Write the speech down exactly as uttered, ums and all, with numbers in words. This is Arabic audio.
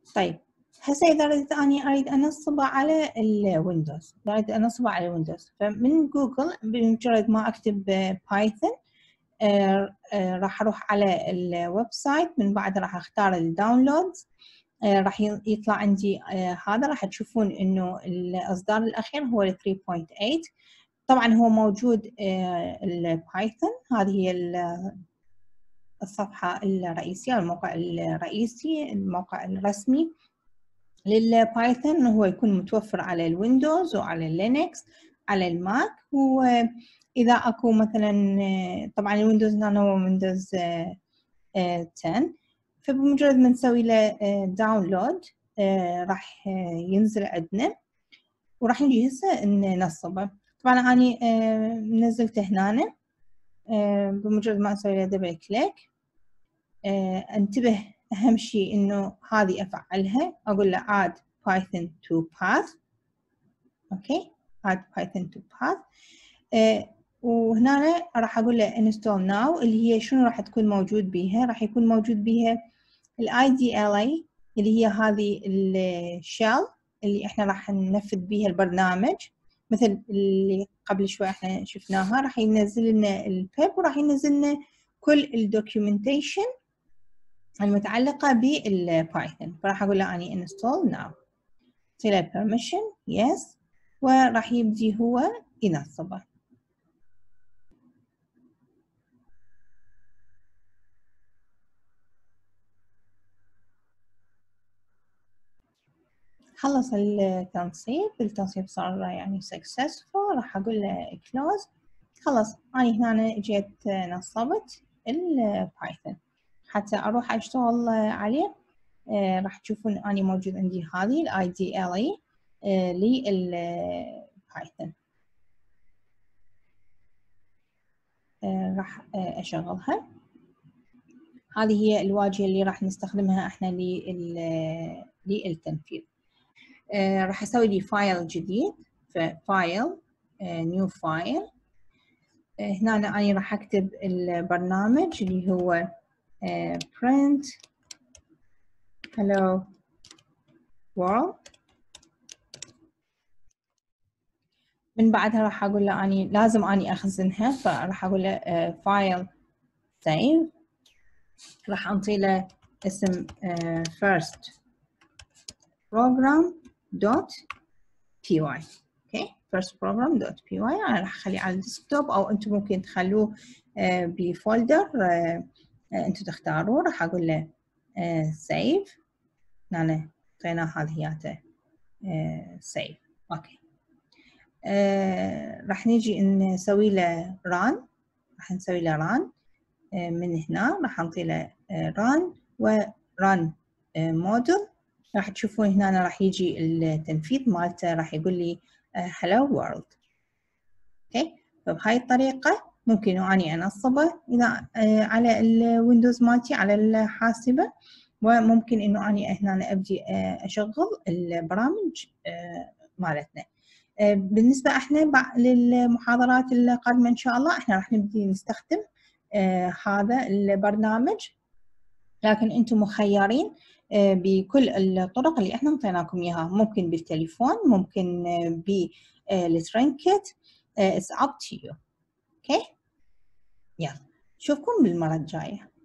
طيب هسه إذا أردت أني أريد أنصبه على الويندوز، أريد أنصبه على الويندوز، فمن جوجل بمجرد ما أكتب بايثون آه آه راح أروح على الويب سايت، من بعد راح أختار الداونلودز، آه راح يطلع عندي آه هذا، راح تشوفون إنه الإصدار الأخير هو ال ثلاثة فاصلة ثمانية. طبعا هو موجود آه البايثون، هذه هي الصفحة الرئيسية، الموقع الرئيسي، الموقع الرسمي للبايثون. هو يكون متوفر على الويندوز وعلى اللينكس على الماك، وإذا أكو مثلا طبعا الويندوز هنا هو ويندوز عشرة، فبمجرد ما نسوي له داونلود راح ينزل عندنا وراح نجي هسه ننصبه. طبعا أنا نزلته هنا، بمجرد ما أسوي له دبل كليك انتبه أهم شيء إنه هذه أفعلها، أقول له add Python to path. أوكي add Python to path. آه وهنا راح أقول له install now، اللي هي شنو راح تكون موجود بيها؟ راح يكون موجود بيها ال آي دي إل إيه اللي هي هذه الشell اللي إحنا راح ننفذ بيها البرنامج، مثل اللي قبل شوي إحنا شفناها. راح ينزل لنا البيب وراح ينزل لنا كل الدوكيومنتيشن المتعلقة بالبايثون. فراح أقول له أني install now، select permission yes، وراح يبدي هو ينصبه. خلص التنصيب، التنصيب صار يعني successful، راح أقول له close. خلص أنا هنا جيت نصبت البايثون. حتى أروح أشتغل عليه آه راح تشوفون أني موجود عندي هذه ال آي دي إل إيه آه للبايثون. آه راح آه أشغلها. هذه هي الواجهة اللي راح نستخدمها احنا للتنفيذ. آه راح أسوي لي فايل جديد، ففايل نيو فايل. آه هنا أنا, أنا راح أكتب البرنامج اللي هو آه print hello world. من بعدها راح أقول له أني لازم أني أخزنها، فراح أقول له آه file save. راح أنطي له اسم آه first program dot py. اوكي first program dot py. انا راح اخليه على الديسكتوب او انتم ممكن تخلوه آه بفولدر آه آه انتم تختاروا. راح اقول له آه save. هنا اعطيناه هذه آه save. اوكي آه راح نيجي نسوي له run. راح نسوي له run آه من هنا. راح نعطي له آه run و run آه model. راح تشوفون هنا راح يجي التنفيذ مالته، راح يقول لي hello world. اوكي فبهاي الطريقة ممكن اني انصبه اذا على الويندوز مالتي على الحاسبة، وممكن انه اني هنا ابدي اشغل البرامج مالتنا. بالنسبة احنا للمحاضرات القادمة ان شاء الله احنا راح نبدي نستخدم هذا البرنامج، لكن انتم مخيرين بكل الطرق اللي احنا انطيناكم اياها. ممكن بالتليفون، ممكن بالترنكت. it's up to you. اوكي يلا نشوفكم بالمرة الجاية.